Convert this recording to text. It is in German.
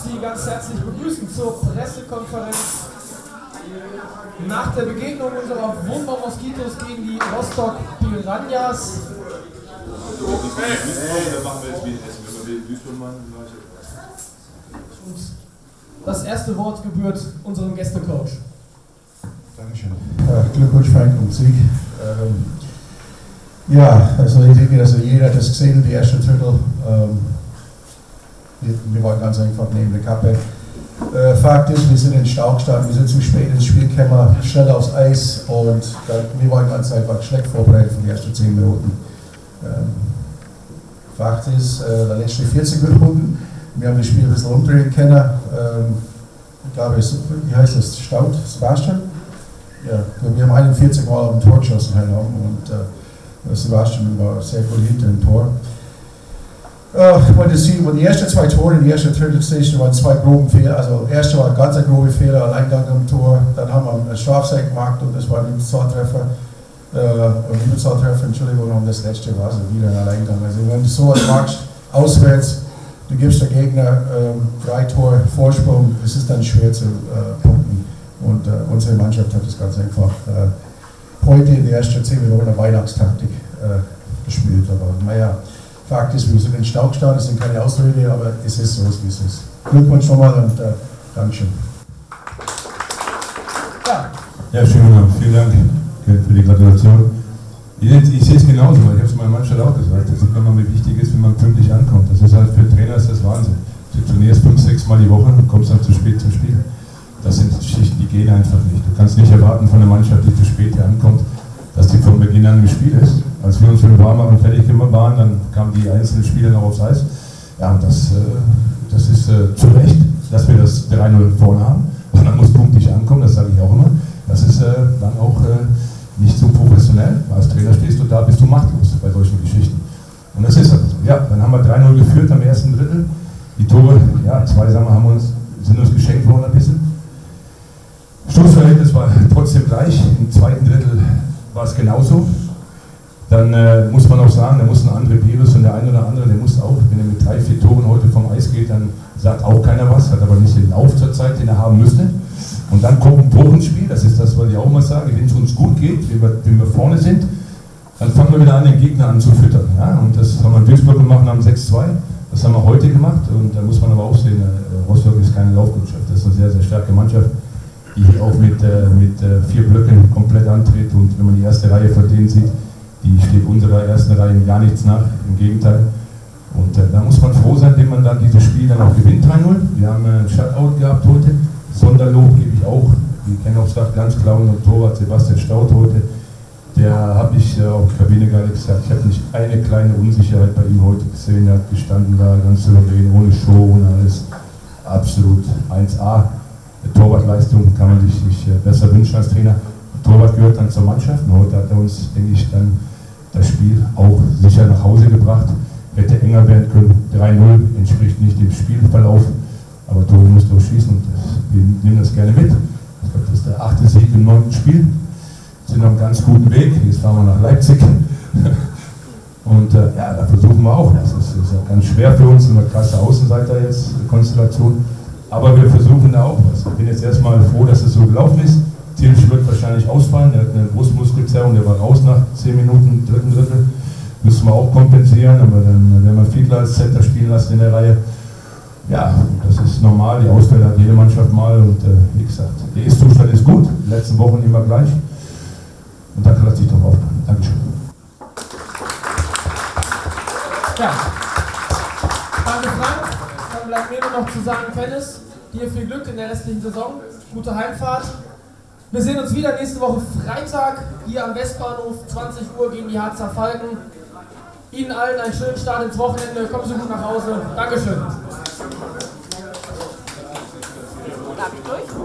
Sie ganz herzlich begrüßen zur Pressekonferenz nach der Begegnung unserer Wunderbar Moskitos gegen die Rostock Piranhas. Und das erste Wort gebührt unserem Gästecoach. Dankeschön. Glückwunsch Frank und Sieg. Ja, also ich denke, dass jeder hat das gesehen, die erste Drittel. Wir wollten ganz einfach neben der Kappe. Fakt ist, wir sind in Stau gestanden, wir sind zu spät ins Spiel gekommen, schnell aufs Eis und wir wollten ganz einfach schlecht vorbereitet für die ersten 10 Minuten. Fakt ist, der letzte 40 Minuten, wir haben das Spiel ein bisschen umdrehen können. Ich glaube, wie heißt das? Staud? Sebastian? Ja, wir haben 41 Mal auf ein Tor geschossen und Sebastian war sehr gut hinter dem Tor. Ich wollte sehen, die ersten 2 Tore in der ersten Drittel waren 2 groben Fehler. Also, der erste war ein ganz grober Fehler, Alleingang am Tor. Dann haben wir einen Strafzeit gemacht und das war ein Überzahltreffer. Entschuldigung, und das letzte war so wieder ein Alleingang. Also, wenn du so was machst, auswärts, du gibst der Gegner 3 Tore Vorsprung, das ist dann schwer zu punkten. Und unsere Mannschaft hat das ganz einfach heute in der ersten 10 Minuten eine Weihnachtstaktik gespielt. Aber naja, Fakt ist, wir sind in Stau gestanden, das sind keine Ausrede, aber es ist so, wie es ist. Glückwunsch nochmal und Dankeschön. Ja, schönen Abend. Vielen Dank für die Gratulation. Ich sehe es genauso, weil ich habe es meiner Mannschaft auch gesagt, das sieht man, wie wichtig ist, wenn man pünktlich ankommt. Das ist halt für Trainer ist das Wahnsinn. Du trainierst 5-6 Mal die Woche und kommst dann zu spät zum Spiel. Das sind Schichten, die gehen einfach nicht. Du kannst nicht erwarten von einer Mannschaft, die zu spät hier ankommt, dass die von Beginn an im Spiel ist. Als wir uns für den Warmmachen fertig gemacht waren, dann kamen die einzelnen Spieler noch aufs Eis. Ja, und das ist zu Recht, dass wir das 3-0 vorne haben. Und dann muss pünktlich ankommen, das sage ich auch immer. Das ist dann auch nicht so professionell. Als Trainer stehst du da, bist du machtlos bei solchen Geschichten. Und das ist halt so. Ja, dann haben wir 3-0 geführt am ersten Drittel. Die Tore, ja, 2 sind uns geschenkt worden ein bisschen. Stoßverhältnis war trotzdem gleich. Im zweiten Drittel war es genauso. Dann muss man auch sagen, da muss ein André Pires und der eine oder andere, der muss auch, wenn er mit 3-4 Toren heute vom Eis geht, dann sagt auch keiner was, hat aber nicht den Lauf zur Zeit, den er haben müsste. Und dann kommt ein Wochenspiel, das ist das, was ich auch mal sage, wenn es uns gut geht, wenn wir vorne sind, dann fangen wir wieder an, den Gegner anzufüttern. Ja? Und das haben wir in Duisburg gemacht, haben 6-2, das haben wir heute gemacht und da muss man aber auch sehen, Rostock ist keine Laufkundschaft, das ist eine sehr, sehr starke Mannschaft, die auch mit 4 Blöcken komplett antritt und wenn man die erste Reihe von denen sieht, die steht unserer ersten Reihe gar nichts nach, im Gegenteil. Und da muss man froh sein, wenn man dann dieses Spiel dann auch gewinnt 3-0. Wir haben einen Shutout gehabt heute, Sonderlob gebe ich auch. Wir kennen auch gesagt, ganz klar und Torwart Sebastian Staud heute. Der habe ich auf die Kabine gerade gesagt, ich habe nicht eine kleine Unsicherheit bei ihm heute gesehen. Er hat gestanden da, ganz souverän, ohne Show, ohne alles. Absolut 1A. Torwartleistung kann man sich nicht besser wünschen als Trainer. Der Torwart gehört dann zur Mannschaft und heute hat er uns, denke ich, dann das Spiel auch sicher nach Hause gebracht. Hätte enger werden können. 3-0 entspricht nicht dem Spielverlauf, aber Tore muss durchschießen und wir nehmen das gerne mit. Ich glaube, das ist der 8. Sieg im 9. Spiel. Wir sind auf einem ganz guten Weg. Jetzt fahren wir nach Leipzig. Und ja, da versuchen wir auch. Das ist ja ganz schwer für uns, eine krasse Außenseiter jetzt, Konstellation. Aber wir versuchen da auch was. Ich bin jetzt erstmal froh, dass es so gelaufen ist. Thielsch wird wahrscheinlich ausfallen, der hat eine Brustmuskelzerrung, der war raus nach 10 Minuten, 3. Drittel. Müssen wir auch kompensieren, aber dann werden wir Fiedler als Center spielen lassen in der Reihe. Ja, das ist normal, die Ausfälle hat jede Mannschaft mal und wie gesagt, der Ist-Zustand ist gut, die letzten Wochen immer gleich. Und da kann er sich drauf aufbauen. Dankeschön. Ja, danke Frank. Dann bleibt mir nur noch zu sagen, Dennis, dir viel Glück in der restlichen Saison, gute Heimfahrt. Wir sehen uns wieder nächste Woche Freitag hier am Westbahnhof, 20 Uhr gegen die Harzer Falken. Ihnen allen einen schönen Start ins Wochenende, kommen Sie gut nach Hause. Dankeschön. Darf ich durch?